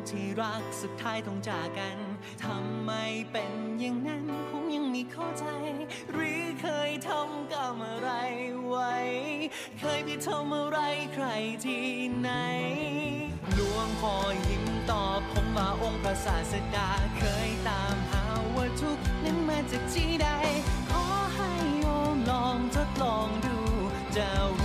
ที่รักสุดท้ายต้องจากกันทำไมเป็นอย่างนั้นคงยังไม่เข้าใจหรือเคยทำกรรมอะไรไว้เคยไปทำอะไรใครที่ไหนหลวงพ่อยิ้มตอบผมว่าองค์พระศาสดาเคยตามหาว่าทุกข์นั้นมาจากที่ใดขอให้โยมลองทดลองดูจะ